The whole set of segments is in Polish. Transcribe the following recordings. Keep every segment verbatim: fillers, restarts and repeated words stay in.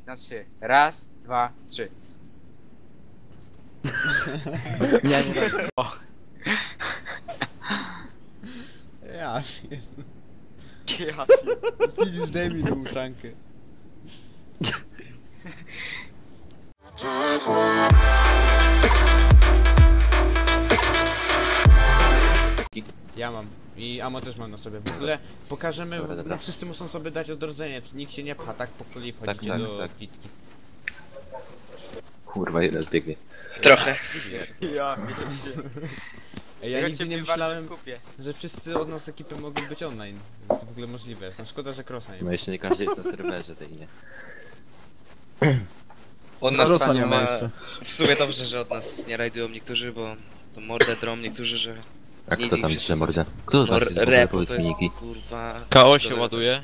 na trzy. Raz, dwa, trzy. Nie, nie. O. Ja Ja Widzisz, daj mi tą szrankę. Ja mam. I Amo też mam na sobie. W ogóle pokażemy, Dobra, dobra. no wszyscy muszą sobie dać odrodzenie, nikt się nie pcha, tak po kolei wchodzicie tak, do tak. pitki. Kurwa, jeden zbiegnie. Trochę. Ja wiecie. Ej, ja Ja nigdy cię nie nie myślałem, kupię. że wszyscy od nas ekipy mogą być online. To w ogóle możliwe. No szkoda, że Crossa nie No ma. jeszcze nie każdy jest na serwerze tej, nie? Od nas Rosa tam nie ma jeszcze. W sumie dobrze, że od nas nie rajdują niektórzy, bo to mordę drą niektórzy, że... A Nie kto dziś tam wszyscy- jeszcze mordę? Kto od was jest w ogóle, Rep, powiedz to mi, jest Niki? kurwa... K O się Dobra, ładuje.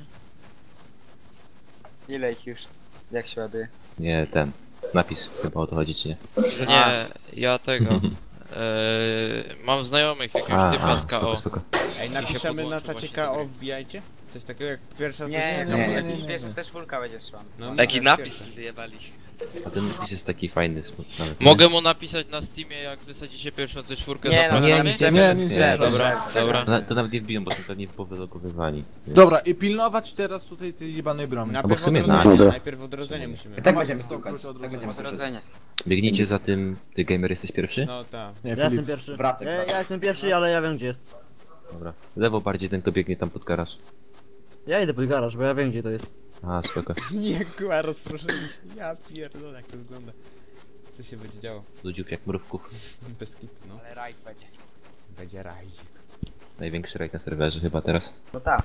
Ile ich już? Jak się ładuje? Nie, ten. Napis, chyba o to chodzi, czy nie? Nie, ja tego. Eee, mam znajomych jakiegoś A, typa a, z K O. spoko, spoko. Ej, się napiszemy na podłączył czacie właśnie K O, do gry. wbijajcie? Coś takiego jak pierwsza Nie, coś- nie, nie, nie, nie, Wiesz, nie. chcesz czwórka będzie szła. No, Taki no, napis pierwsza. wyjebali. A ten napis jest taki fajny, smutny nawet. Mogę mu napisać na Steamie, jak wysadzicie pierwszą C cztery, Nie, no, zapraszamy? napiszemy, Nie, że nie, drzewo, nie. Dobra, drzewo. dobra. To, na- to nawet nie wbiją, bo są pewnie powylogowywani. więc- Dobra, i pilnować teraz tutaj tej jebanej bramy. Najpierw w sumie odrodzenie, na- najpierw odrodzenie musimy. Tak będziemy szukać. Tak będziemy szukać. Odrodzenie. Biegnijcie za tym... Ty, gamer, jesteś pierwszy? No tak. Nie, Ja Filip. jestem pierwszy. Wracaj, Ja, wracaj. ja jestem pierwszy, ale ja wiem gdzie jest. Dobra. Lewo bardziej ten, kto biegnie tam pod garaż. Ja idę pod garaż, bo ja wiem gdzie to jest. A, spoko. Nie, kurwa, rozproszenie się. Ja pierdolę, jak to wygląda. Co się będzie działo? Ludziów jak mrówków. Bez kitu, no. Ale rajd będzie. Będzie rajdzik. Największy rajd na serwerze chyba teraz. No tak.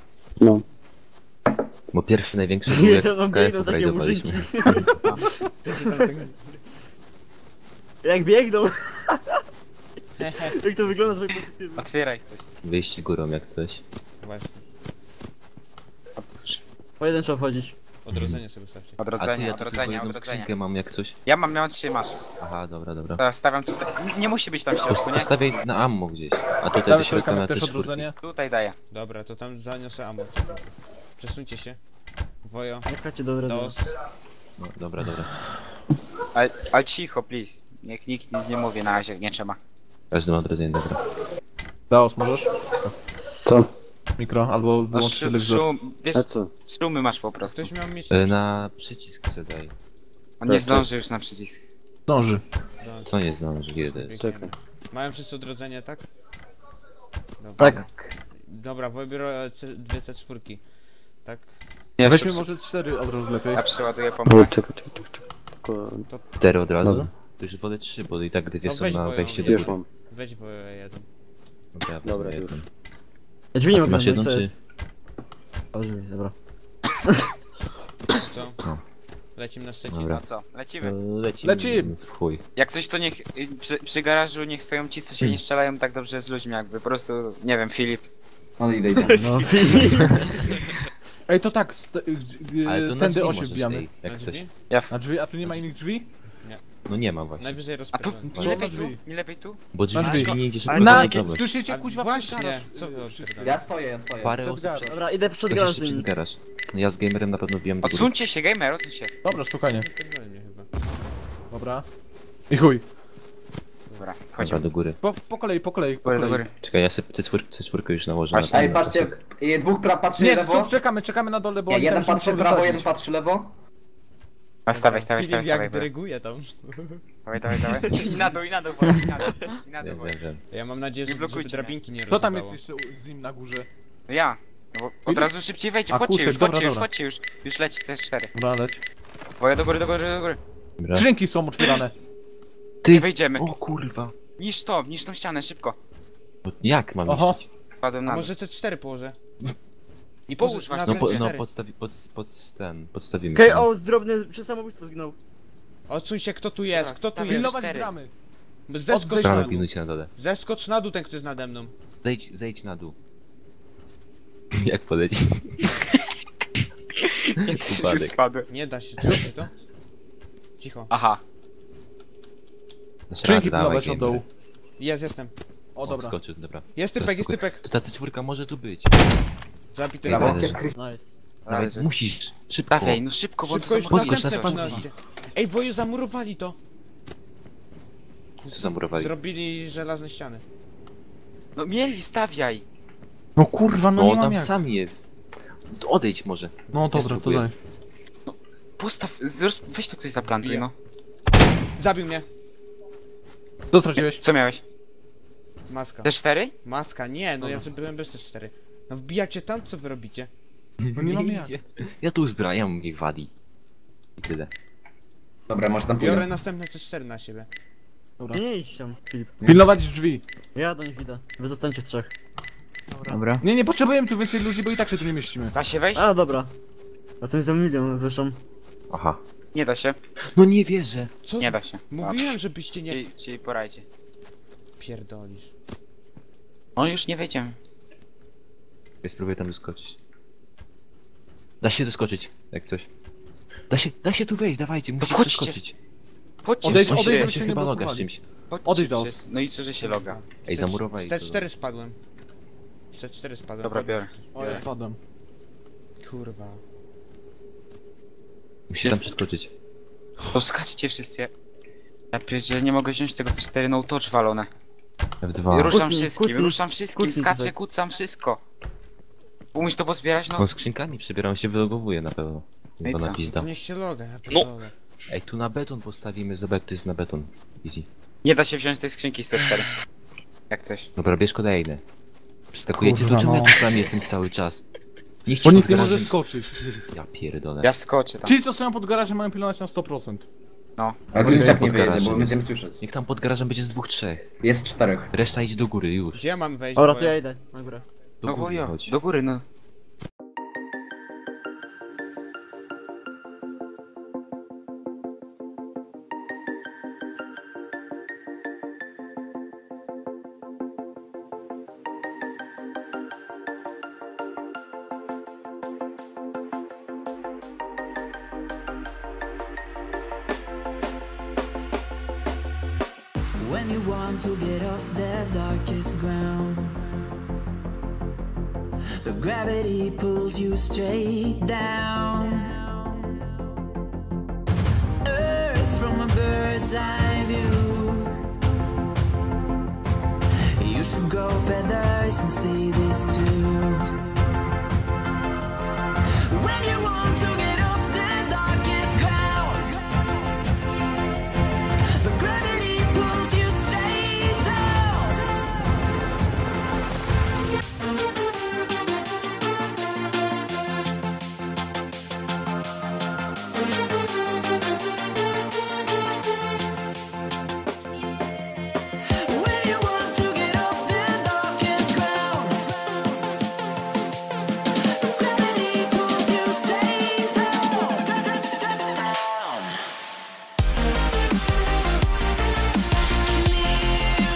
Bo pierwszy największy był jak To no, w K F biegną u takie rajdowaliśmy. Jak biegną! Jak to wygląda z mojej perspektywy? Otwieraj ktoś. Wyjście górą jak coś. Właśnie. Otwórz. Pojedynczo wchodzić. Odrodzenie sobie stawcie. A ty, Odrodzenie, ja tu tylko odrodzenie, jedną odrodzenie. skrzynkę mam jak coś. Ja mam, miałem trzy, masz. Aha, dobra, dobra. Teraz stawiam tutaj. Nie- Nie musi być tam w Post środku, nie? postawię na ammo gdzieś. A tutaj do Damy sobie środka na kamerę te też czwórki. odrodzenie. Tutaj daję. Dobra, to tam zaniosę ammo. Przesuńcie się. Wojo. Nie pchacie do odrodzenia. Dos. No, dobra, dobra. Ale, ale cicho, please. Niech nikt nic nie mówi na razie, nie trzeba. Każdy ma odrodzenie, dobra. Daos, możesz? Co? Mikro, albo No, wyłącz sz- telewizor. szum, wiesz, A co? szumy masz po prostu. Ktoś miał mieć... E, na przycisk se daj. On nie zdąży już na przycisk. Dąży. Co nie zdąży, jeden. Czekaj. Mają wszyscy odrodzenie, tak? Dobra. Tak. Dobra, wybiorę C- dwie C cztery. Tak? Nie, Weźmy szybko. może cztery od razu lepiej. Ja przeładuję O, pompę. czekaj, czekaj, czekaj. Tylko... Cztery od razu? Dobra. To już wolę trzy, bo i tak dwie No są weź na moją, wejście do nie. Już góry. mam. Weź bo jeden. Dobra, ja Dobra, wezmę już. jedną. Ja drzwi nie A ty mogę masz jedną zamknąć, co czy? jest? O, drzwi, dobra. Co? No. Lecimy na Szczecin. Dobra. No co, lecimy. No, lecimy. Lecimy. W chuj. Jak coś to niech y, przy, przy garażu niech stoją ci, co się nie strzelają tak dobrze z ludźmi jakby. Po prostu, nie wiem, Filip. No idę, idę. No, Ej, to tak, st- y, y, Ale to na tędy drzwi osiem możesz, wbijamy. ej, Na jak drzwi? coś. Ja w... Na drzwi, a tu nie ma innych drzwi? No nie ma właśnie. Najwyżej A tu, rozpierdolę. nie Co lepiej na tu? drzwi? Nie lepiej tu? Bo drzwi Na drzwi. drzwi nie idziesz Ale po na- prostu Na, dobre. słyszycie A kuźwa właśnie, przed garaż. co wy Y, odpierdalacie? Ja stoję, ja stoję. Parę Przed osób garaż. przed... dobra, idę przed Ktoś garaż jeszcze z przed nimi. garaż. Ja z gamerem na pewno wbijam do góry. Odsuńcie się, gamer, odsuń się. Dobra, spokojnie. Pierdolę mnie chyba. Dobra. I chuj. Dobra, Dobra, chodźmy. do góry. Po, po kolei, po kolei, po Góry, do kolei. góry. Czekaj, ja sobie C cztery już nałożę Właśnie. na Ej, ten patrzcie, pasek. i dwóch pra patrzy Nie, lewo. stop, czekamy, czekamy na dole, bo Nie, oni jeden tam patrzy muszą prawo, wysadzić. jeden patrzy lewo. A stawaj, stawaj, Filip stawaj, jak stawaj. dyryguje tam. Dawaj, dawaj, dawaj. I na dół, i na dół, Wojtek, i na dół. I na dół, Wiem, Wojtek. wiem, wiem. Ja mam nadzieję, Nie że żeby blokujcie drabinki nie Kto tam rozjebało. jest jeszcze u- z nim na górze? No ja. No bo od Filip? razu szybciej wejdźcie, A, wchodźcie kusek, już, dobra, wchodźcie już, dobra. wchodźcie już. Już leci C cztery. Dobra, leć. Woja do góry, do góry, do góry. Dobra. Skrzynki są otwierane. Nie wejdziemy. O kurwa. Niż to, niż tą ścianę, szybko. Bo jak mam Oho. niszczyć? Wpadłem A na dół. może C cztery położę? I połóż na właśnie. No, po, no cztery. podstawi, pod, pod ten, podstawimy K to. O, zdrobny przez samobójstwo zginął. Odsuń się, kto tu jest, Dobra, kto tu stawiam. jest? Pilnować cztery. bramy. Zeskocz Odzejdź na Bramy dół. pilnujcie na dole. Zeskocz na dół ten, kto jest nade mną. Zejdź, zejdź na dół. Jak poleci? Już Upadek. spadłem. Nie da się, czy to? Cicho. Aha. Dasz Skrzynki radę, dawaj, pilnować od gamer. dołu. Jest, jestem. O, O, dobra. skoczył, dobra. Jest typek, jest Spokojnie. typek. To ta C cztery może tu być. Zabity. Brawo. Nice. Dawaj, Leży. musisz, szybko. Stawiaj, no szybko, bo Szybko to już zamknij podskocz na następne to. spacji. osiemnaście. Ej, bo już zamurowali to. Co zamurowali? Zrobili żelazne ściany. No mieli, stawiaj. No kurwa, no No nie on mam tam jak. sam jest. To odejdź może. No dobra, to spróbuję. daj. Postaw, zros- weź to ktoś zaplantuj, Bije. no. Zabił mnie. Co straciłeś? Co miałeś? Maska. Te cztery? Maska, nie, no ja byłem bez te cztery. No wbijacie tam, co wy robicie? No nie mam jak. idzie. Ja tu uzbrajam, niech wali. I tyle. Dobra, masz tam Biorę pójdę. następne C cztery na siebie. Dobra. Nie, nie idź tam, Filip. Pilnować drzwi. Ja do nich idę. Wy zostańcie w trzech. Dobra. Nie, nie potrzebujemy tu więcej ludzi, bo i tak się tu nie mieścimy. Da się wejść? A, dobra. A to jest za milion zresztą. Aha. Nie da się. No nie wierzę. Co? Nie da się. Mówiłem, żebyście nie... Czyli, czyli porajcie. Pierdolisz. No już nie wejdziemy. Ja spróbuję tam doskoczyć. Da się doskoczyć, jak coś. Da się, da się tu wejść, dawajcie, musicie wchodźcie. przeskoczyć. Chodźcie, Odejdź, wszyscy. odejdź, Ja żeby się się nie chyba loga z blokowali. czymś. Chodźcie Odejdź do wszyscy. No i co, że się loga? Ej, zamurowali C to. cztery spadłem. C cztery spadłem. Dobra, biorę. O, ja spadłem. Kurwa. Musicie Jest- tam przeskoczyć. To skaczcie wszyscy. Ja pierdzielę, nie mogę wziąć tego C cztery no touch walone. F dwa. Ruszam Kucnij, wszystkim, kucnij, ruszam wszystkim, kucnij skaczę, tutaj. kucam, wszystko. Umiesz to pozbierać? No. No skrzynkami przebieram się, wylogowuję na pewno. No i Chyba co? na pizda. Niech się loga, ja No. pierdolę. Ej, tu na beton postawimy, zobacz, tu jest na beton. Easy. Nie da się wziąć tej skrzynki z C cztery. Jak coś. Dobra, bierz kolejne. Przeskakujecie tu, Kurwa, czemu ja no. tu sam jestem cały czas? Niech Bo ci nikt nie pod może garażem- skoczyć. Ja pierdolę. Ja wskoczę tam. Ci, co stoją pod garażem, mają pilnować na sto procent. No. Ale tu Okej, i tak nie pod wyjedzie, garażem bo jest. będziemy słyszeć. Niech tam pod garażem będzie z dwóch, trzech. Jest czterech. Reszta idź do góry, już. Gdzie ja mam wejść? Dobra, bo to ja idę na górę. Do No góry wojo, chodź. do góry no. When you want to get off the darkest ground, but gravity pulls you straight down. Earth from a bird's eye view. You should grow feathers and see this too. When you want to get off the darkest ground, but gravity pulls you straight down. When you want to get off the darkest ground, but gravity pulls you straight down. Clear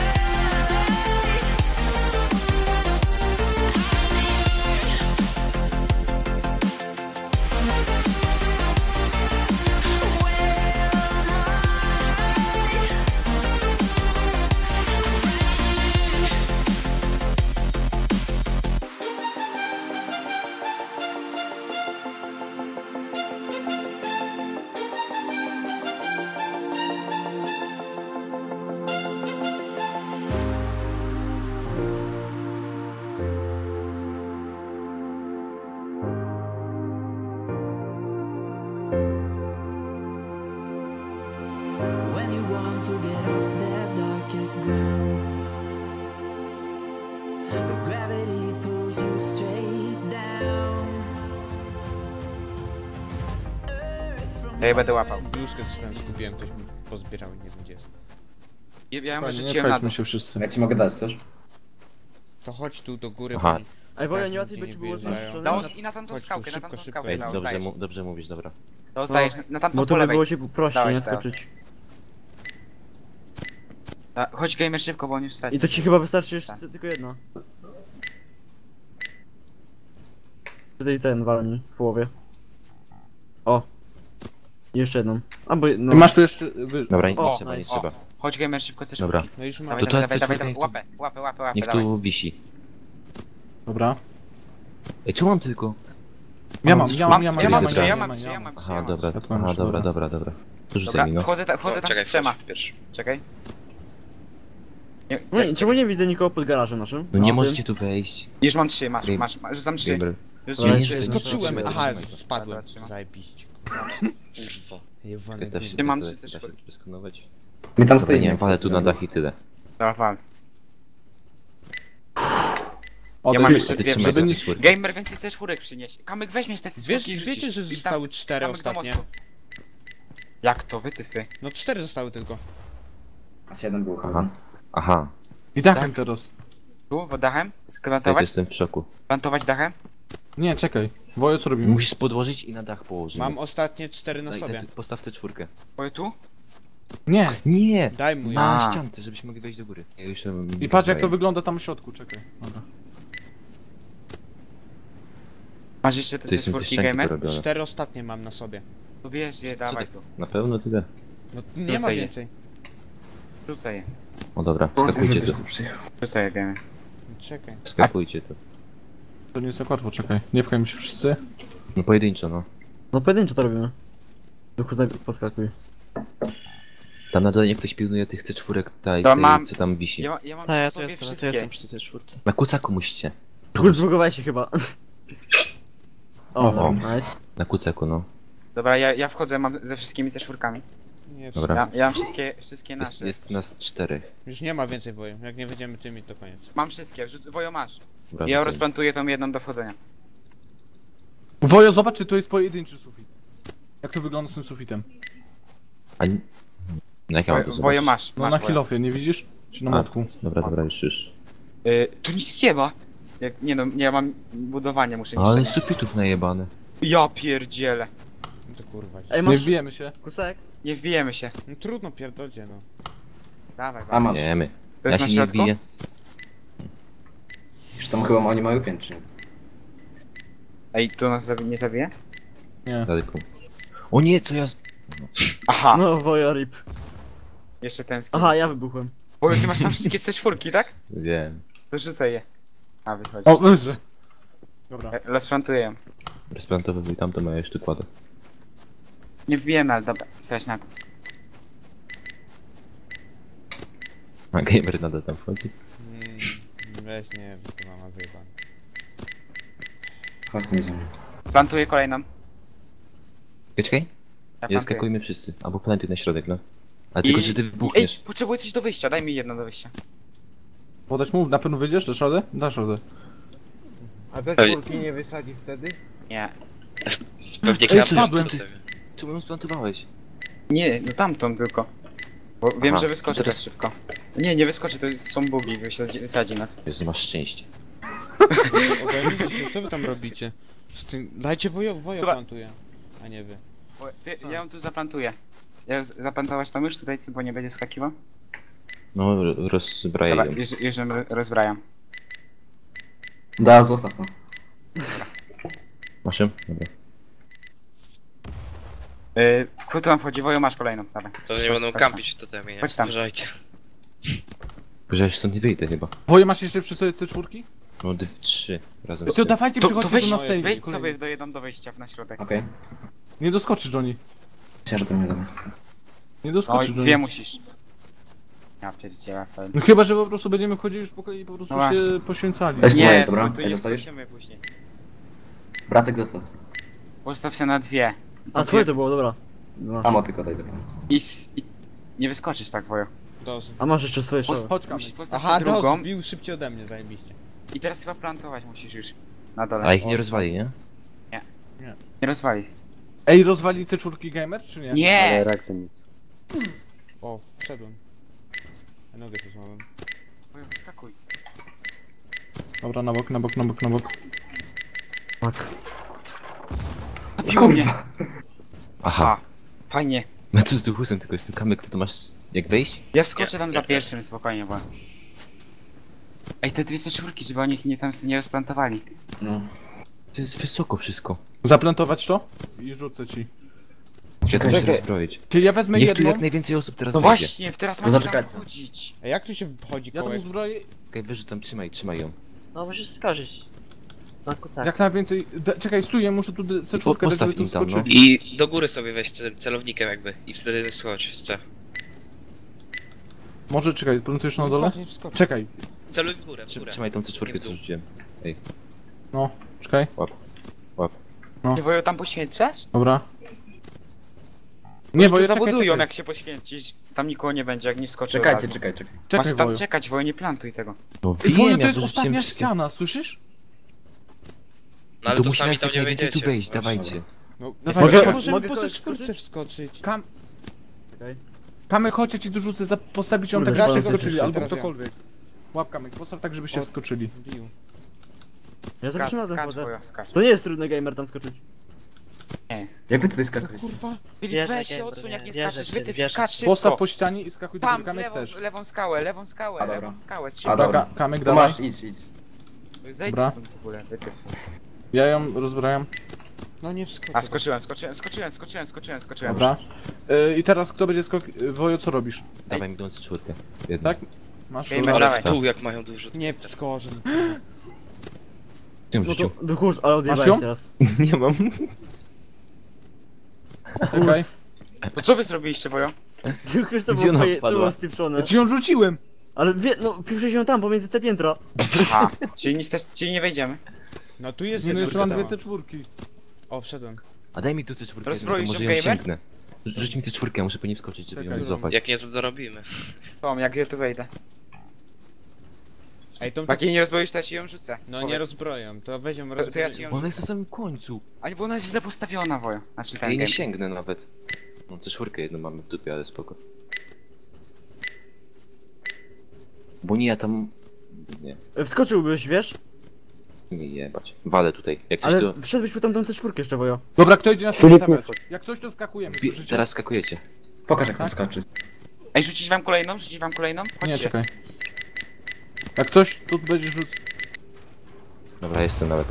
When you want to get off the darkest ground, but gravity pulls you straight down. Earth from Ja je będę łapał. Bluzkę coś tam zgubiłem, ktoś mi pozbierał i nie wiem gdzie jest. Ja, ja ją Fajnie, nie rzuciłem na dół. pchajmy się wszyscy. Ja ci mogę dać, chcesz? To chodź tu do góry, Aha. bo mi- Ej, bo ja Tak, nie łatwiej nigdzie by nie ci było wyjeżdżają. zniszczone. Dało na- i na tamtą Chodź tu, skałkę, na szybko, tamtą szybko. skałkę, Ej, Leo, dobrze, zdajesz. mu, dobrze mówisz, dobra. Leo, zdajesz, na, na tamtą Bo po to by lewej. było ci prościej, Dałeś nie teraz. skoczyć. A, chodź gamer szybko, bo on już wstanie. I to ci chyba wystarczy jeszcze Tak. tylko jedno. Tutaj ten walni w połowie. O. I jeszcze jedną. Albo no. Ty masz tu jeszcze... Wy... Dobra, nie, nie O, trzeba, nie nice. trzeba. Chodź gamer szybko, chcesz Dobra. szybki. No już mam. Dawaj, To dawaj, to dawaj, dawaj, C cztery dawaj, łapę, łapę, łapę, łapę, Niech dawaj. tu wisi. Dobra. Ej, czy mam tylko? Ja mam, ja mam, ja mam, ja mam Jest trzy, ja dobra. mam trzy, ja mam trzy, Aha, ja mam dobra, Ja tu mam aha, już, dobra, dobra. dobra, dobra. To rzucaj Dobra, mi, no. wchodzę, ta, wchodzę O, tam czekaj, z trzema. wchodź pierwszy. Czekaj. Nie, No i jak- czemu nie widzę nikogo pod garażem naszym? No nie tym? możecie tu wejść. Już mam trzy, masz, Game- masz, masz rzucam trzy. Gamer. Już Dobra, trzy, jeszcze trzy. jedno. Skoczyłem, trzymaj, aha, trzymaj. spadłem. Dobra, trzymam. Zajebiście. Kurwa. Jebany Ja też się Ty mam da- trzy, też da się czwórki. przeskanować. My tam Dobra, stoimy. nie, walę tu na dach i tyle. Dobra, wal. O, Ja to mam jest- jeszcze ty dwie. trzymaj Żeby... te czwórki. Gamer więcej C czwórek przynieś. Kamyk weźmiesz te C Wiesz, czwórki i rzucisz. wiecie, że Idź tam, zostały cztery Kamyk do ostatnie? mostu. Jak to, wytyfy? No cztery zostały tylko. A siedem było. Aha. Aha, I dachem teraz. Tu, pod dachem? ja też Sklantować? jestem w szoku. Plantować dachem? Nie, czekaj. Wojo, co robimy? Musisz podłożyć i na dach położyć. Mam ostatnie cztery na Daj, sobie. daj, postaw tę czwórkę. Oj, tu? Nie. Nie! Daj mu ją. Na A. ściance, żebyśmy mogli wejść do góry. Ja już ją I patrz jak to rozbraję. wygląda tam w środku, czekaj. Dobra. Masz jeszcze te To C jest te czwórki, ścianki gamer? porobione. Cztery ostatnie mam na sobie. To bierz je, Co dawaj ty? tu. Na pewno tyle. No nie ma Rzucaj je. więcej. Rzucaj je. O dobra, wskakujcie tu. Rzucaj je, gamer. Czekaj. Wskakujcie tu. To nie jest tak łatwo, czekaj. Nie pchajmy się wszyscy. No pojedynczo, no. No pojedynczo to robimy. Duchu zag- podskakuj. Tam na dole niech ktoś pilnuje tych C czwórek tutaj, To tej, mam- co tam wisi. Ja, ma- ja mam Tak, przy ja tu sobie jestem, ja tu wszystkie. jestem przy tej czwórce. Na kucaku musicie. Duchu zbugowałeś się chyba. O, O. nice. Na kucaku, no. Dobra, ja, ja wchodzę, mam ze wszystkimi C czwórkami. Nie, Dobra. Ja, ja mam wszystkie, wszystkie Jest, nasze. jest nas czterech. Już nie ma więcej boju. Jak nie będziemy tymi, to koniec. Mam wszystkie, rzuc- Wojo masz. Dobra, Ja to- rozplantuję tą jedną do wchodzenia. Wojo, zobacz, czy to jest pojedynczy sufit. Jak to wygląda z tym sufitem? A... nie- No jak ja mam to Wojo, wojo zobaczyć? masz, No masz na wojo. hilofie, nie widzisz? Czy na A. młotku? Dobra, dobra, już, już. Y, tu nic nie ma. Jak, nie no, ja mam budowanie, muszę Ale niszczyć. sufitów najebane. Ja pierdzielę. No to kurwa. Ej, Nie masz wbijemy się. kusek? Nie wbijemy się. No trudno, pierdolcie no. Dawaj, A dawaj. masz. Nie, my. To Ja jest się na nie środku? biję. Już tam chyba oni mają pięć, czy nie? Ej, tu nas zabi- nie zabije? Nie. Daleko. O nie, co ja... z- Aha, No, wojo rip. jeszcze ten skin. Aha, ja wybuchłem. Wojo, ty masz tam wszystkie C czwórki, tak? Wiem. To rzucaj je. A, wychodzi. O, wyżej. Dobra. E, Rozplantuję ją. Bezplantowy i tam to moja jeszcze kładę. Nie wbijemy, ale dobra, stać na to. A gamer nadal tam wchodzi. Mm, weź nie, bo to mama wyjebana. Chodź z idziemy. Plantuję kolejną. Czekaj, Ja nie plantuję. skakujmy wszyscy. Albo plantuj na środek, no. Ale I- tylko, że ty Ej, wybuchniesz. potrzebuję coś do wyjścia, daj mi jedno do wyjścia. Podać mu, na pewno wyjdziesz? Dasz radę? Dasz radę. A te Ej. czwórki nie wysadzi wtedy? Nie. Pewnie Ej, kap spadłem, już ty. zostawię. Czemu ją splantowałeś? Nie, no tamtą tylko. Bo wiem, Aha, że wyskoczy to teraz- tak szybko. Nie, nie wyskoczy, to są bugi, wysadzi, wysadzi nas. Jezu, masz szczęście. Ogarnijcie się, co wy tam robicie? Z tym... Dajcie wojo, wojo Dobra. plantuje. A nie wy. O, ty, ja ją tu zaplantuję. Ja z- zaplantować tam już tutaj, bo nie będzie skakiwał? No, ro- rozbraję Dobra, ją. już, już ją rozbrajam. Da, zostaw to. Masz ją? Dobra. Yy, kto tam wchodzi? Wojo, masz kolejną, dawaj. To nie będą Chodź kampić w totemie, nie? Chodź tam. Uważajcie. Tylko, że ja już stąd nie wyjdę chyba. Wojo, masz jeszcze przy sobie C czwórki? No, dw- trzy razem z To tym. dawajcie, To, to przychodźcie weź, do nas tej. wejdź sobie do jedną do wejścia na środek. Okej. Nie doskoczysz do niej. Myślę, że to nie dobra. Nie Oj, doskoczysz do dwie niej. musisz. Ja pierdzielę, fajnie. No chyba, że po prostu będziemy wchodzili już po kolei i po prostu No się właśnie. poświęcali. Weź Nie, moje, dobra? bo tu Ej, nie zostawisz? skoczymy później. Bracek zostaw. Postaw się na dwie. A twoje to było, dobra. No. Amo tylko daj do pana. I, s- i nie wyskoczysz tak, Wojo. Dos. A masz jeszcze swoje Post- szoły. Chodź, Kamil. musisz postawić Aha, drugą dos, bił szybciej ode mnie, zajebiście. i teraz chyba plantować musisz już. Na dole. A ich nie rozwali, nie? Nie rozwali. Ej, rozwali C czwórki gamer, czy nie? Nie! O, wszedłem. Ja nogę tu złamałem. Wojo, wyskakuj. Dobra, na bok, na bok, na bok, na bok. Zabiło mnie! Aha. Fajnie. No tu z duchusem tylko jest ten kamyk, to, to masz jak wejść? Ja wskoczę tam za pierwszym, spokojnie, bo... Ej, te dwie C czwórki, żeby oni ich nie tam nie rozplantowali. No. To jest wysoko wszystko. Zaplantować to? I rzucę ci. Czekaj, się Czekaj. rozbroić. Ty, ja wezmę Niech tu jedną. jak najwięcej osób teraz No wejdzie. właśnie, teraz To macie tam zaczekajcie. wchodzić. A jak tu się wchodzi Ja tą kołek? uzbroję. Czekaj, wyrzucam, trzymaj, trzymaj ją. No musisz skarżyć. Na kucach. Jak najwięcej... Da, czekaj, stój, ja muszę tu C cztery dać, postaw żeby tu im tam, no. skoczyli. I do góry sobie weź ce- celownikiem jakby. I wtedy schodź z C. Może, czekaj, plantujesz na dole? Patrz, nie wskoczy. Czekaj, Celuj w górę, w Trzy- górę. Trzymaj tą C cztery, Nie w co dół. rzuciłem. no, czekaj, Łap. Ty Wojo tam poświęcasz? dobra. Nie, Nie, bo Wojo, zabudują czekaj, czekaj. jak się poświęcić. Tam nikogo nie będzie, jak nie wskoczy od Czekajcie, razu. czekaj, czekaj. Czekaj, Masz tam Wojo. czekać, Wojo, nie plantuj tego. No Ej, Wojo, wiem, to ja jest tu rzuciłem ostatnia wszystkie. ściana, słyszysz? No ale To to musimy sami jak tam nie najwięcej tu wejdziecie. wejść, dawajcie. No, Dawaj, może, czekaj. możemy Mogę po tej kogoś czwórce wskoczyć? wskoczyć. Kam... Czekaj. Kamek, chodź, ja ci dorzucę, za... postawić ją Kurde, tak, żebyście teraz ja wskoczyli, też, albo teraz ja. ktokolwiek. Łap Kamek, postaw tak, żebyście O. wskoczyli. Bił. Ja za Skacz, pierwszym razem skacz, chodzę. Wojo, skacz. To nie jest trudny gamer tam skoczyć. Nie. Jak wy tutaj No skakaliście? kurwa. Filip, Wierzę, weź się Gamer, odsuń, jak nie wierzę skaczesz, w wy ciebie, ty wierzę. wskacz szybko. Postaw po ścianie i skakuj do Tam, góry, Kamek lewą, też. lewą skałę, lewą skałę, A, dobra. lewą skałę, z A, szybko. dobra. Ka Kamek, To dawaj. masz, idź, idź. Zejdź Dobra. stąd w ogóle, wytyf. Ja ją rozbrajam. No nie wskoczy. A, skoczyłem, skoczyłem, skoczyłem, skoczyłem, skoczyłem, skoczyłem. Dobra. Y, I teraz kto będzie skok... y, Wojo, co robisz? Dawaj mi tą C cztery. Jedną. Tak? Masz? Gamer, Dobra. dawaj. Ale w dół jak mają dużo. Nie wskoczy. Tym No to rzucił. do kurz, ale ją? odjebałeś teraz. Nie mam. Czekaj. To co wy zrobiliście, Wojo? Ty kurz to Gdzie było ona twoje, to wpadła? było spieprzone. Ja ci ją rzuciłem! Ale wie, no piszesz ją tam pomiędzy te piętra. Aha, czyli, nic też, czyli nie wejdziemy. No tu jest Nie no, jeszcze mam dwie C C cztery. O, wszedłem. A daj mi tu C cztery, Rozbroisz może ją, ją gamer? sięgnę. Rzu- Rzuć mi C cztery, ja muszę po niej wskoczyć, żeby Czekaj. ją złapać. Jak nie, to dorobimy. Tom, jak ja tu wejdę. Ej, tą... Jak jej nie rozbroisz, to ja ci ją rzucę. No Powiedz. nie rozbroją, to weźmiemy To- to ja rozbroję. ci ją- Ona jest na samym końcu. Ale bo ona jest źle postawiona, Wojo. Znaczy Ja ten jej nie game. sięgnę nawet. No C cztery jedną mamy w dupie, ale spoko. Bo nie, ja tam... Nie, Wskoczyłbyś, wiesz? nie jebać. Walę tutaj. Jak coś Ale to... wszedłbyś po tamtą C cztery jeszcze, Wojo. Dobra, kto idzie na sobie stawiać? Jak coś to skakujemy, Wi- słyszycie? Teraz skakujecie. Pokaż jak Tak? to skaczy. Ej, rzucić wam kolejną? Rzucić wam kolejną? Chodźcie. Nie, czekaj. Jak coś, to będzie rzut. Dobra, jestem nawet.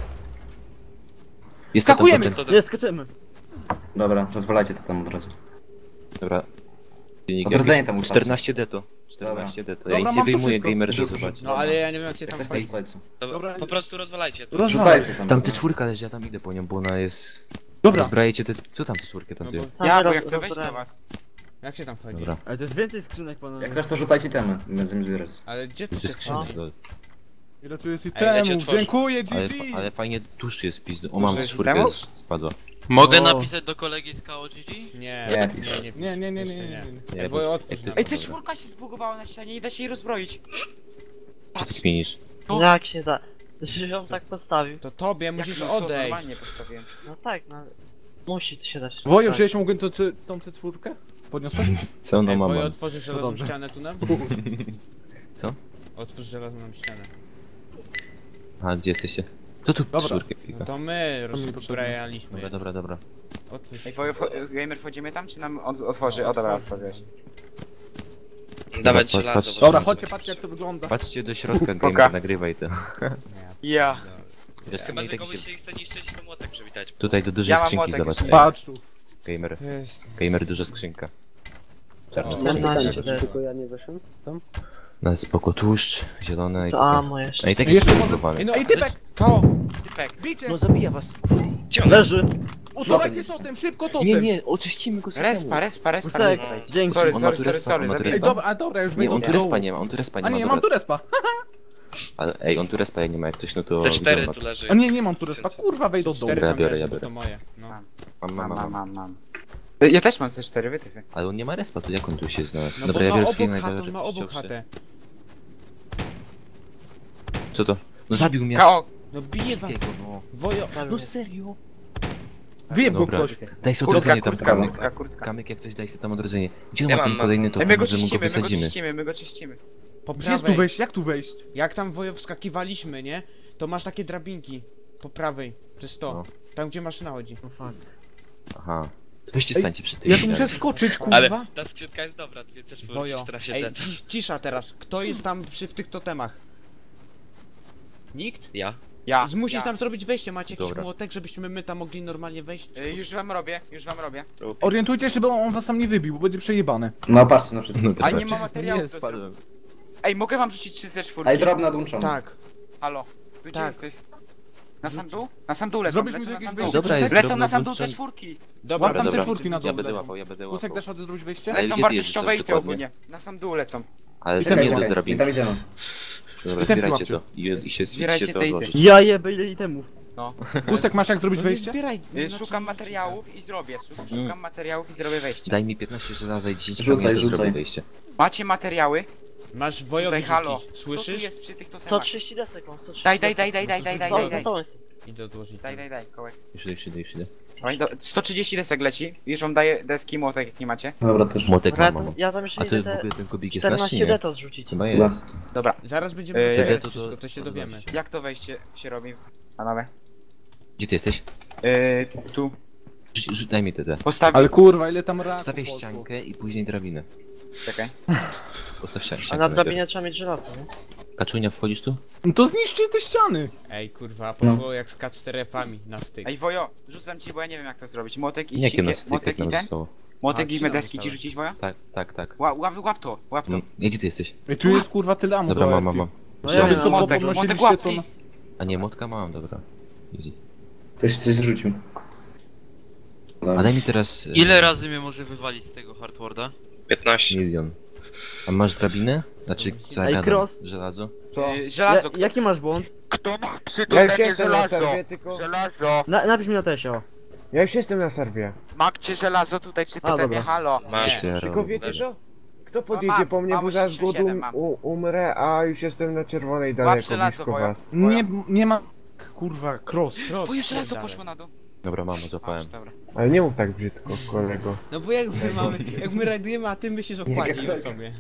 Jest to Skakujemy! tam, To Nie, skaczemy. Dobra, rozwalajcie to tam od razu. Dobra. Silnik Odrodzenie jakiś- tam ustawcie. czternaście D to. czternaście D to. Ja Dobra, nic nie mam to wyjmuję, wszystko. gamer to Rzuć, zobacz. rzuć. No ale ja nie wiem jak się Jak tam też wchodzi. tej cajcu. Dobra, Dobra. po prostu rozwalajcie to. Rozwalaj. Rzucajcie tam. Tam C cztery leży, ja tam idę po nią, bo ona jest... Dobra, Rozbrajecie te... Co tam C cztery No plantuje? bo... Tam Ja, nie bo roz- ja chcę wejść do rozbrałem. was. Jak się tam wchodzi? Dobra. Ale to jest więcej skrzynek, panowie. Jak coś to rzucajcie temy. Będziemy zbierać. Ale gdzie To tu jest się skrzynek. wchodzi? dole. ile tu jest Ej, lecie itemów, otworzy. dziękuję, Ale, G G! ale fajnie tłuszcz jest pizdu. O, mam Dużo C cztery itemów? spadła. Mogę O. napisać do kolegi z K O G G? Nie, Nie, nie, nie, Nie, nie, nie, nie, jeszcze nie, nie. Nie, Ej, bo- bo otwórz jak ty- nam. Ej, C cztery się zbugowała na ścianie, nie da się jej rozbroić. Tak spinisz. No. Jak się da? Że ją tak postawił. To tobie Jak musisz no co, odejść. normalnie postawiłem. No tak, no. Musi się dać. Wojo, tak. wziąłeś mogę to, czy, tą C cztery? Podniosłeś? Co no Ej, Wojo, mama? otworzysz żelazną dobrze. ścianę tu nam? Co? Otwórz żelazną ścianę. A gdzie jesteście? To tu Dobra. czwórkę No klika. to my To mi potrzebne. rozbrajaliśmy. Dobra, dobra, dobra. Otwórz. Ej, Wojo, wcho- gamer, wchodzimy tam, czy nam od- otworzy? O, dobra, otworzyłeś. Dawać Patrz- żelazo. patrz- bo- Dobra, chodźcie, patrzcie jak to wygląda. Patrzcie do środka, Poka. gamer, nagrywaj to. Ja. Jest Chyba, i że tak komuś się... się chce niszczyć, to młotek przywitać. Tutaj do dużej Ja mam skrzynki młotek, zobacz. już nie- Patrz tu. Gamer, Jest. gamer, duża skrzynka. Czarna O. skrzynka. piętnaście D. No spoko, tłuszcz, zielone i... To amo jeszcze. A i tak Ej, jest jeszcze może- zbudowany. no, Ej, typek! To! Typek. Bijcie! No zabija was. Ciągle. Leży. Usuwajcie totem, szybko totem! Nie, nie, oczyścimy go z Respa, temu. respa, respa, Usek, respa. dzięki. Sorry, On ma sorry, tu sorry, respa, sorry, on ma tu zabiję. Ej, respa. dobra, a dobra, już Nie, wyjdą. on tu respa nie ma, on tu respa nie A ma, nie, ja dobra. mam tu respa. Ale ej, on tu respa nie ma, jak coś no to... C cztery widział tu map. leży. A nie, nie mam tu respa, kurwa wejdą do domu. Cztery ja tam biorę, też, ja bo biorę. to moje. No. Mam, Mam, mam, mam, mam. mam, mam. Ja też mam C cztery, wytyfy. Ale on nie ma respa, to jak on tu się znalazł? No Dobra, bo ja ma biorę obok skinę, chatę, biorę on ma obok ściągszę. chatę. Co to? No zabił mnie. K O! No bije was. Wszystkiego, no. Wojo. No serio? Wyjeb go Dobra. ktoś. Daj sobie Kurtka, odrodzenie tam, kurtka, kamyk. kurtka, kurtka. Kamyk, jak coś daj sobie tam odrodzenie. Gdzie Ja ma mam, ten mam. kolejny to, Ej, my go może mu go czyścimy, my go wysadzimy. czyścimy, my go czyścimy. Po Gdzie jest tu prawej. wejść? Jak tu wejść? Jak tam Wojo wskakiwaliśmy, nie? To masz takie drabinki. Po prawej. To jest to. No. Tam gdzie maszyna chodzi. No fuck. Aha. To weźcie Ej, stańcie przy tej Ja tu ścianie. muszę skoczyć, Ale kurwa. ta skrzynka jest dobra, dwie C cztery, Wojo. czternaście Ej, D. ci- cisza teraz. Kto jest tam przy w tych totemach? Nikt? Ja. Ja, Musisz ja. tam zrobić wejście, macie jakiś Dobra. młotek, żebyśmy my tam mogli normalnie wejść? Y, Już wam robię, już wam robię. Orientujcie się, bo on was sam nie wybił, bo będzie przejebany. No patrzcie na wszystko. No Ale dobra. nie ma materiału Nie, do spadłem. Ej, mogę wam rzucić trzy C cztery? Ej, drobna odłączona. Tak. Halo, tu gdzie Tak. jesteś? Na sam dół? Na sam dół lecą, Zrobisz mi lecą tu na jakieś sam wejście? dół. Dobra, jest, Lecą drobno na sam dół wrzucam. te czwórki. Dobra, Łap tam dobra. czwórki na dół Ja będę lecą. łapał, ja będę Kusek łapał. dasz radę zrobić wejście? Ale Lecą gdzie ty jedziesz wartościowe coś i te dokładnie? ogólnie. Na sam dół lecą. Ale Czekaj, tam nie czekaj, do my drabiny. tam idziemy. Dobra, Tempy zbierajcie łapcie. to. I, i się, Zbierajcie i się to te i ty. odłożyć. Ja jebę ile itemów. No. Kusek, masz jak zrobić No nie wejście? zbieraj. Y, Szukam materiałów i zrobię. Szuk- Szukam materiałów i zrobię wejście. Daj mi piętnaście żelaza i dziesięć Rzucaj, kamieni, to rzucaj. zrobię wejście. Macie materiały? Masz wojowy Tutaj halo. rzucić. Kto tu Słyszysz? jest przy tych sto totemach? trzydzieści desek mam, sto trzydzieści Daj, daj, desek. daj, daj, daj, daj, daj, Dobra, daj, daj. to jest. Idę odłożyć. Daj, daj, daj, kołek. Już idę, już idę, już idę. Oj, do, sto trzydzieści desek leci. Już wam daję deski młotek, jak nie macie. Dobra, też. Młotek Ja, mam, mam. ja tam jeszcze A to idę w te ogóle ten kubik jest nasz, czy czternaście nie? deto zrzucić. Chyba Chyba. jest. Dobra. Zaraz będziemy Eee, yy, Deto to- wszystko, to się dowiemy. Jak to wejście się robi, panowie? Gdzie ty jesteś? Yy, tu. Rzuć- rzuć- Daj mi te te. Postawić. Ale kurwa, ile tam raków Stawiaj poszło. ściankę i później drabinę. Czekaj. Postaw ściankę. A na drabinie trzeba mieć żelazo, nie? Kaczunia, wchodzisz tu? No to zniszczcie te ściany. Ej kurwa, No. poszło jak z K cztery F-ami na styk. Ej, Wojo, rzucam ci, bo ja nie wiem jak to zrobić. Motek i Jakie sikie- na stykach motek i nam ten? zostało? Motek A, i trzy nam deski ci zostały. rzucić, Wojo? Tak, tak, tak. Łap, łap, łap to, łap to. No, nie, gdzie ty jesteś? Ej, tu jest kurwa tyle amu Dobra, do mam, R P. mam, mam. No ja Wszystko wiem, po- Motek, podnosiliście, motek łap, co na- please. A nie, motka mam, dobra. Easy. Ktoś coś zrzucił. A Dobra. daj mi teraz... e, Ile razy mnie może wywalić z tego hardwarda? piętnaście. Milion. A masz drabinę? Znaczy, zagadam, Cross. żelazo? Yy, żelazo, Ja, kto, jaki masz błąd? kto ma przy Ja już totemie jestem na żelazo? serwie, tylko... Żelazo! Na, napisz mi na tesie, o. Ja już jestem na serwie. Macie żelazo tutaj przy A, totemie, dobra. halo. Masz. Co ja Tylko robię? wiecie leży. co? Kto No podjedzie mam, po mnie, mam bo zaraz głód osiemdziesiąt siedem um, mam. u, umrę, a już jestem na czerwonej daleko, żelazo, blisko Wojo. was. Nie, nie ma... Kurwa, cross. Cross, Bo już żelazo pierdalaj. poszło na dół. Dobra, mamo, Masz, złapałem. dobra. Ale nie mów tak brzydko, kolego. No bo jak my mamy, jak my rajdujemy, a ty myślisz o kładzie o sobie.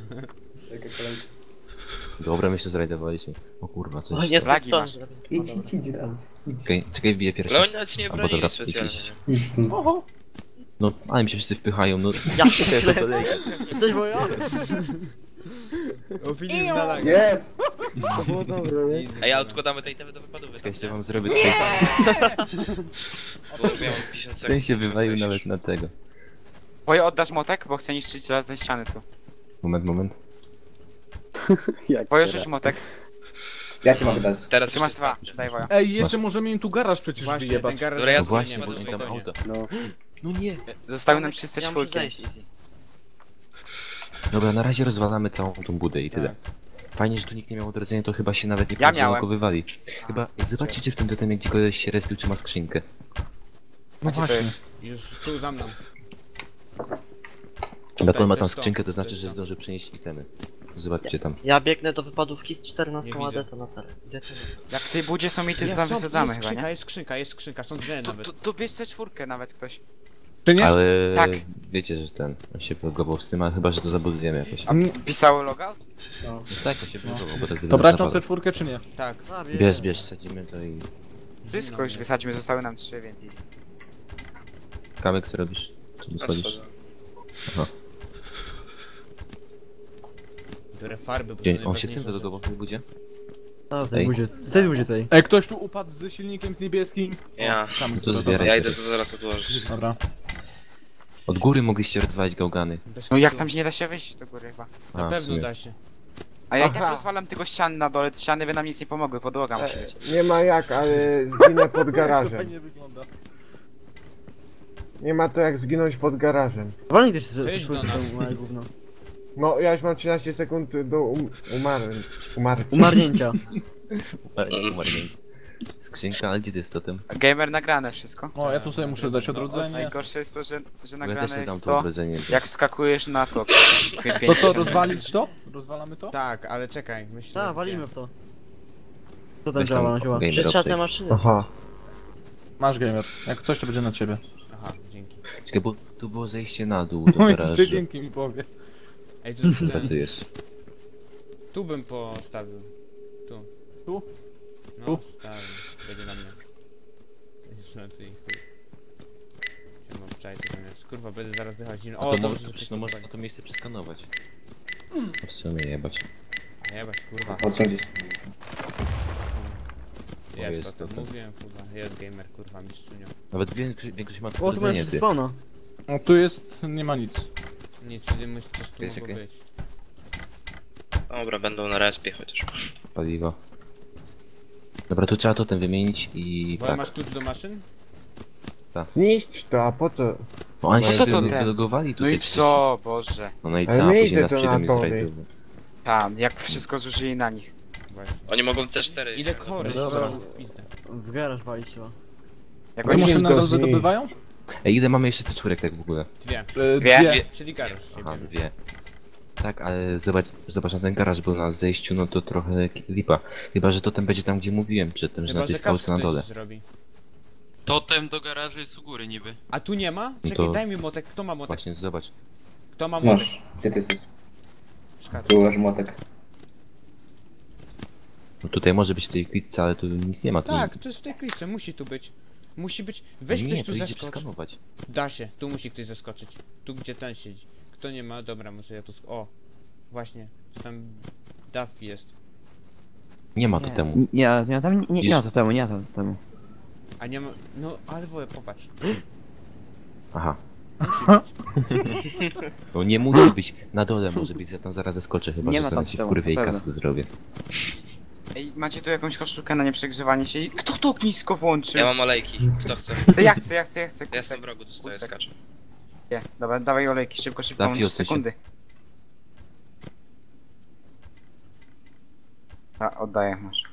Dobra, myślę, zrajdowaliśmy. O kurwa, O, coś. jest Lagi stąd. masz. Idź, idź, idź, Rams. Czekaj, czekaj, wbiję pierwszy. Ale oni nawet się nie Albo bronili dobra, specjalnie. iść. Idź stąd. Oho. No, ale mi się wszyscy wpychają, no. Ja Czekaj, to kolejka. Coś wojo? O, Filip zalag. Jest! To było dobre, nie? A ja odkładamy te itemy do wypadu. Czekaj, jeszcze wam zrobię tutaj. Bo ja mam pięćdziesiąt sekund. Ten się wywalił nawet na tego. Wojo, oddasz motek, bo chcę niszczyć żelazne ściany tu. Moment, moment. Wojo, rzuć motek. Ja ci mogę dać. Teraz Ty masz dwa, daj Wojo. Ej, jeszcze możemy im tu garaż przecież Właśnie, ten wyjebać. garaż... Dobra, ja No tu właśnie, nie bo ma oni na tam betonie. auto. No. No nie. Zostały nam trzysta Ja muszę czwórki. zejść. Easy. Dobra, na razie rozwalamy całą tą budę i tyle. Fajnie, że tu nikt nie miał odrodzenia, to chyba się nawet nie Ja powinno miałem. wywali. Chyba, jak zobaczycie w tym totemie, gdzie koleś się respił, czy ma skrzynkę. No Gdzie to właśnie. jest? Już tu za mną. Jak on ma to tam jest to, skrzynkę, to to znaczy, jest że to. zdąży przynieść itemy. Zobaczcie tam. Ja biegnę do wypadówki z czternastą Nie widzę. adetą na teren. Gdzie to jest? Jak w tej budzie są i ty Nie, tam są- wysadzamy jest chyba, skrzynka, nie? jest skrzynka, jest skrzynka, są dwie Tu, nawet. tu, tu bierz C cztery nawet ktoś. Czy nie? Ale Tak. wiecie, że ten, on się blogował z tym, ale chyba, że to zabudujemy jakoś. A mnie... Pisało logout? No tak, on się blogował, bo tak Dobra, wygląda tą napada. C cztery czy nie? Tak. Zabiję. Bierz, bierz, sadzimy to i... Wszystko już wysadźmy, zostały nam trzy, więc easy. Kamek, co robisz? Co mu Na schodzisz? schodze. Aha. Biorę farby, bo Gdzie, to on się w tym najważniejsza wylogował w tej budzie? A, w tej Ej. budzie. W tej budzie tej. Ej, ktoś tu upadł z silnikiem z niebieskim? Ja. O, tam, To dobra, zbieraj. Ja idę to zaraz odłożyć. Dobra. Od góry mogliście rozwalić gałgany. rzecz. Bez No jak kitu. tam się nie da się wyjść do góry chyba. Na A, w pewno sumie. da się. A ja i tak Aha. rozwalam tylko ścian na dole, ściany by nam nic nie pomogły, podłoga musi być. E, nie ma jak, ale zginę pod To garażem. fajnie wygląda. Nie ma to jak zginąć pod garażem. Walnij też Wyjdź do nas. małe gówno. No, ja już mam trzynaście sekund do um umar umarł. Umarnięcia. Umarnięcie. Skrzynka, ale gdzie to jest totem? Gamer nagrane wszystko. O, ja tu sobie muszę dać odrodzenie. Najgorsze jest to, że, że Bo ja nagrane też sobie dam jest to to, obrodzenie. jak skakujesz na to. To co, rozwalić to? Rozwalamy to? Tak, ale czekaj, myślę... Tak, że- walimy w to. Co tam Weź tam działa na siła? gamer Przytrzasnę obcej. maszyny. Aha. Masz gamer. Jak coś to będzie na ciebie. Aha, dzięki. Czekaj, bo tu było zejście na dół do Oj, garażu. ty dzięki mi powie. Ej, tu, Chyba ten, tu jest. tu bym postawił. Tu. Tu? No, Tu? stawił. Będzie na mnie. No ty i chuj. Się mam wczoraj to zamiast. Kurwa, będę zaraz dychać zimno. A O, to, dobrze, mo- że to, coś no, można kupowali. to miejsce przeskanować. A w sumie jebać. Jebać, kurwa. Odsuń gdzieś. Jest, jest to, to to ten. mówiłem, kurwa. Jest gamer, kurwa, mistrzunią. Nawet większość, większość ma O, tu masz odrodzenie, ty. spawna. O, tu jest... nie ma nic. Nic, wtedy myślę, coś tu Czekaj, mogło czekaj. być. Dobra, będą na respie chociaż. Paliwo. Dobra, tu trzeba totem wymienić i Bo tak. masz klucz do maszyn? Zniszcz to, a po co? No oni No się co to wy- ten? wylogowali No tutaj i przecież. co, Boże. No, no i Ale co, a my później idę nas do przyjdą i Anatoly. zrajdują. Tam, jak wszystko zużyli na nich. Właśnie. Oni mogą C cztery. Ile kory? Dobra. w pizdę. W garaż walić trzeba. Jak Oni oni maszyny wszystko... nadal zgodzi. wydobywają? Ej, ile mamy jeszcze C cztery tak w ogóle? Dwie. E, Dwie. Dwie. Czyli garaż się Aha, bierze. dwie. Tak, ale zobacz, zobacz na ten garaż był na zejściu, no to trochę ki- lipa. Chyba, że totem będzie tam, gdzie mówiłem przedtem, że Chyba, na tej że skałce na każdy dole. coś zrobi. Totem do garażu jest u góry niby. A tu nie ma? No Czekaj, to- daj mi motek. Kto ma motek? Właśnie, zobacz. Kto ma motek? Masz. Gdzie ty jesteś? Szkacz. Tu masz młotek. No tutaj może być w tej klitce, ale tu nic nie ma. Tu Tak, to jest w tej klice, musi tu być. Musi być. Weź nie, ktoś to tu idzie zeskocz. przeskanować. Da się, tu musi ktoś zeskoczyć. Tu gdzie ten siedzi. Kto nie ma, dobra, muszę ja tu. sk- O! Właśnie, tam Duff jest. Nie ma totemu. Nie, nie, tam nie, nie, nie ma Jest. to temu, nie ma to temu. A nie ma. No, ale woje, popatrz. Aha. No nie musi być, na dole może być, ja tam zaraz zeskoczę, chyba Nie że ma sobie tam się temu, wkurwię i na pewno. kasku zrobię. Ej, macie tu jakąś koszulkę na nieprzegrzewanie się? i- Kto to ognisko włączył? Ja mam olejki. Kto chce? To ja chcę, ja chcę, ja chcę. Ja jestem w kusek. rogu, dostaję Kusek. skacz. Nie, dobra, dawaj olejki, szybko, szybko, Dafi, mam trzy odsuń się. sekundy. A, oddaję, masz.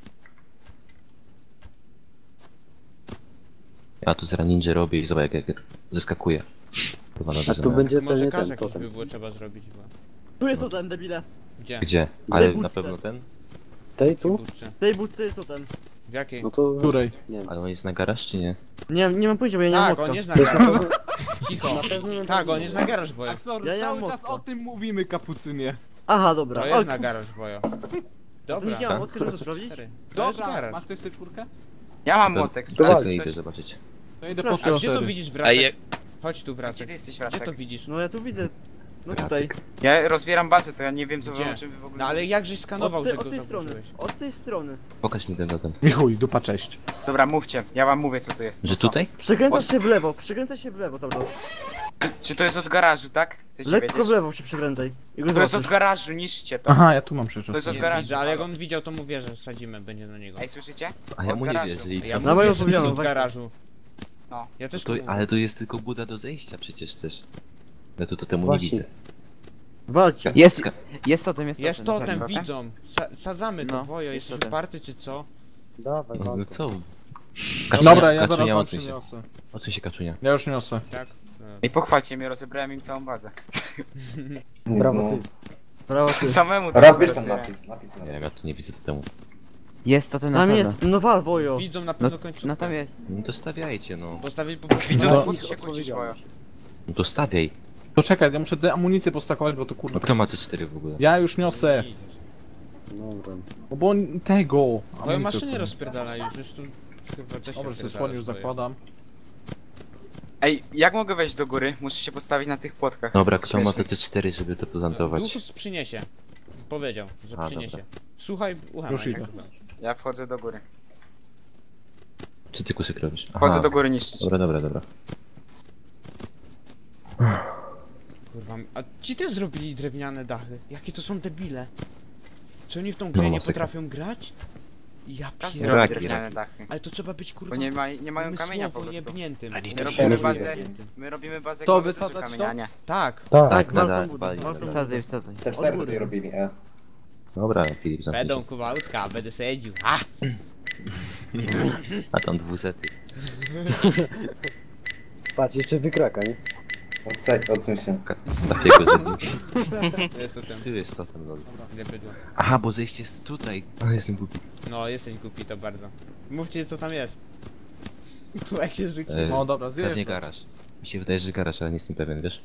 Ja tu zaraz ninja robię i zobacz jak, jak zeskakuję. Chyba na A dole tu na- będzie Może pewnie każ ten jakiś totem. by było trzeba zrobić, bo. Tu jest totem, debile. Gdzie? Gdzie? Ale Daj na budce. pewno ten? Tej W budce. W tej budce jest totem. W jakiej? No to... Której? Nie wiem. Ale on jest na garaż czy nie? Nie, nie mam pojęcia, bo ja nie mam Tak, motka. on jest na To jest garaż. na- Cicho. Na pewno Tak, on jest na garaż, wojo. Aksor, Ja nie cały mam czas motka. o tym mówimy, kapucynie. Aha, dobra. To O, jest na garaż, wojo. Dobra. Nie Dobra. mam motka, żeby to sprawdzić? Cztery. To jest Dobra, garaż. masz ktoś C cztery? Ja mam To- młotek, Czekaj, sprawdź idę coś. zobaczyć. To idę po Proszę. A C gdzie to cztery. widzisz Ej, wracek? je- Chodź tu Gdzie wracek. ty jesteś, Gdzie to Wracek? widzisz? No ja tu widzę. No Wracek. tutaj. Ja rozbieram bazę, to ja nie wiem co wy Gdzie? o czym wy w ogóle No ale mówicie. jakżeś skanował, Od, te, że od go tej strony. zaburzyłeś? Od tej strony. Pokaż mi ten totem. I chuj, dupa, cześć. Dobra, mówcie, ja wam mówię co tu jest. Że Co? tutaj? Przekręcasz się w lewo, przekręcasz się w lewo cały czas. Czy, czy to jest od garażu, tak? Chcecie Lekko w wiedzieć? lewo się przekręcaj. I go To jest od zobaczysz. garażu, niszcie to. Aha, ja tu mam To jest przecież. od Nie garażu. widzę, ale jak on widział, to mówię, że sadzimy będzie na niego. Ej, słyszycie? A ja Od mu nie garażu. wierzę i Ja co? Na moją mówię, że pobieganą, jest od tak. garażu. No. Ja też To, to, ale to jest tylko buda do zejścia przecież też. Ja tu totemu nie Właśnie. widzę. Walczcie. Jest, Ska- jest totem, jest Jest totem. totem, Totem? widzą. Sa sadzamy to, No, wojo, jest jesteś totem. uparty czy co? Dawaj, No, no co? Dobra, ja zaraz Kaczunia, wam odsuń się. przyniosę. Odsuń się Kaczunia. Ja już niosę. Tak? I pochwalcie mnie, rozebrałem im całą bazę. Brawo No. ty. Brawo ty. Samemu to Rozbierz ten rozbieram. napis, napis na Nie wiem, ja tu nie widzę totemu. Jest totem na Tam pewno. jest, no wal wojo. Widzą na No, pewno końcówkę. no tam jest. No to stawiajcie no. Postawili po prostu... Widzą, No. po co się kłócić, bojo? No to stawiaj. To czekaj, ja muszę te amunicje postakować, bo to No kurde. kto ma C cztery w ogóle? Ja już niosę. Dobra. No bo on- tego. Twoje amunicję maszyny kurde. rozpierdala już, już tu chyba coś Dobra, się sobie spodnie już twoje. zakładam. Ej, jak mogę wejść do góry? Muszę się postawić na tych płotkach. Dobra, kto ma Śmieszne. te C cztery, żeby to plantować? Duchus przyniesie. Powiedział, że A, przyniesie. dobra. Słuchaj, ucha. Już jak idę. to będzie. Ja wchodzę do góry. Co ty kusek robisz? Wchodzę do góry niszczyć. Dobra, dobra, dobra. Kurwa, a ci też zrobili drewniane dachy. Jakie to są debile. Czy oni w tą grę nie masakra. potrafią grać? Ja Każdy pierdolę. robi Raki, drewniane raki. dachy. Ale to trzeba być kurwa Bo nie, ma, nie mają kamienia po umysłowo prostu. jebniętym. Ani My to robimy nie bazę, jebniętym. my robimy bazę To gotowe wysadzać do to? kamieniania. Tak. Tak, Tak, wal nada- tą budę, wali, wal tą nada. Wsadzaj, wsadzaj. C cztery tutaj robili, e. Dobra, Filip, zamknij Będą się. kuwałka, będę sędził. A! A tam dwusety. Patrz, jeszcze wykraka, nie? Odsuń, odsuń się. Takiego zabił. To jest to ten. Tu jest totem, lol. Nie bydło. Aha, bo zejście jest tutaj. A, jestem głupi. No, jesteś głupi to bardzo. Mówcie co tam jest. Jak się rzuci. E, No dobra, Pewnie zjeżdżam. garaż. Mi się wydaje, że garaż, ale nie jestem pewien, wiesz?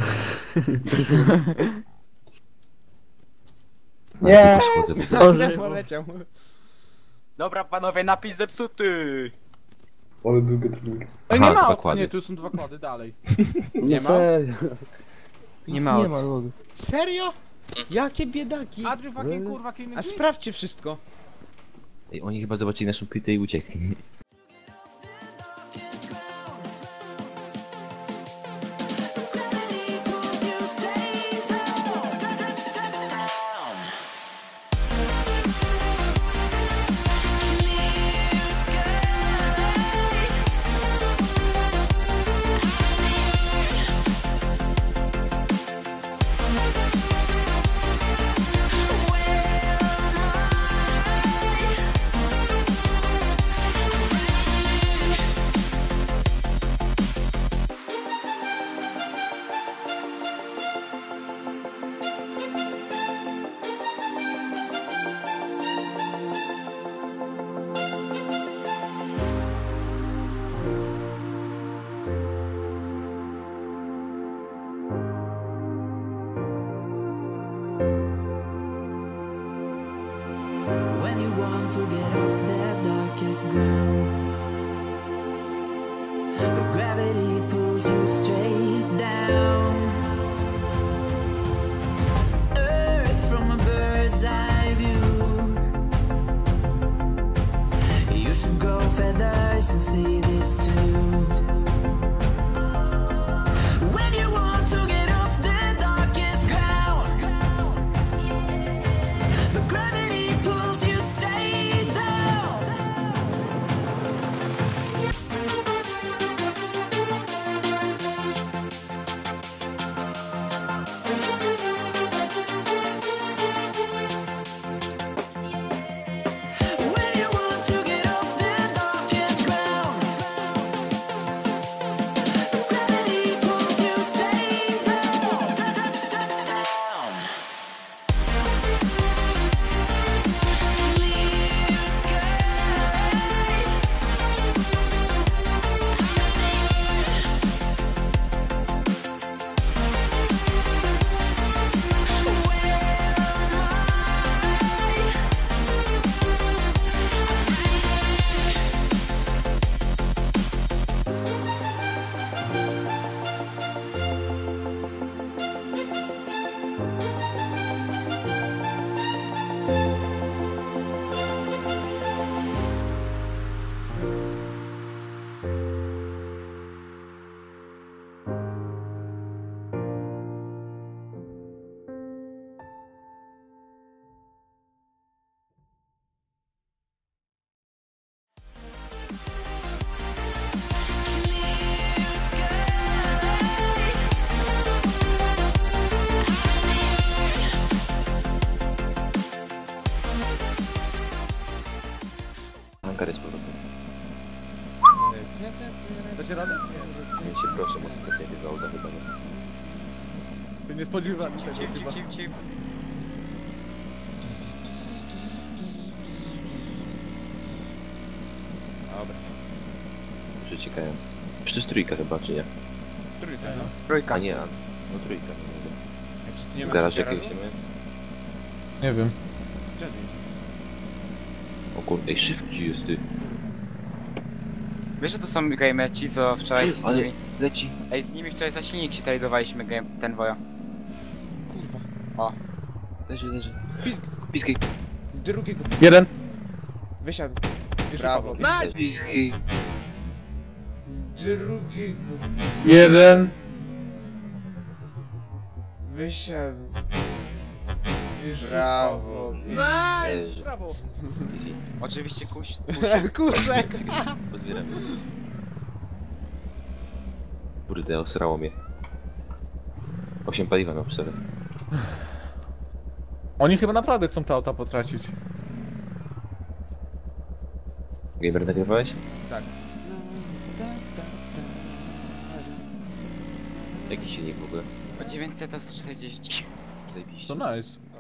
Nie. Ale tu schodzę w ogóle. Nie poleciał. Dobra panowie, napis zepsuty! Ale długo trudno. Ej, nie Aha, ma! dwa A kłady. nie, tu są dwa kłady dalej. Nie ma? Nie ma od. Serio? Jakie biedaki? Adry fucking kurwa, kiedy A sprawdźcie wszystko. Ej, oni chyba zobaczyli naszą plitę i uciekli. but gravity pulls you straight down. Earth from a bird's eye view. You should grow feathers and see this too. When you want to get off the darkest ground, but gravity pulls you straight down. When you want to get off the darkest ground, gravity pulls you straight down, down. Clear sky. Hangar jest powrotem. Dacie radę? Nie się proszę, o stację tego auta chyba nie. Ty nie spodziewali tego Cip, cip, chyba. cip, cip. Dobra. Przeciekają. Już to jest trójka chyba, czy nie? Trójka, no. Trójka. A nie, a no trójka. No, Jak ci nie nie ma w garażu garażu? jakiegoś mamy? Nie wiem. Gdzie on jest? O kurde, ej, szybki jest ty. Wiesz, że to są gamer ci, co wczoraj z Ale nimi... leci. Ej, z nimi wczoraj za silnik się tradowaliśmy game, ten wojo. Kurwa. O. Leży, leży. Pisk. Piskej. Drugiego. Jeden. Wysiadł. Jeszcze Brawo. Paweł. Piskej. Drugiego. Jeden. Wysiadł. Brawo. Leży. Brawo. Easy. Oczywiście kuś, Kusek. Pozbieramy. Kurde, osrało mnie. Osiem paliwa miał przy sobie. Oni chyba naprawdę chcą te auta potracić. Gamer nagrywałeś? Tak. Jaki silnik w ogóle? o dziewięćset sto czterdzieści. To Zajebiście. nice.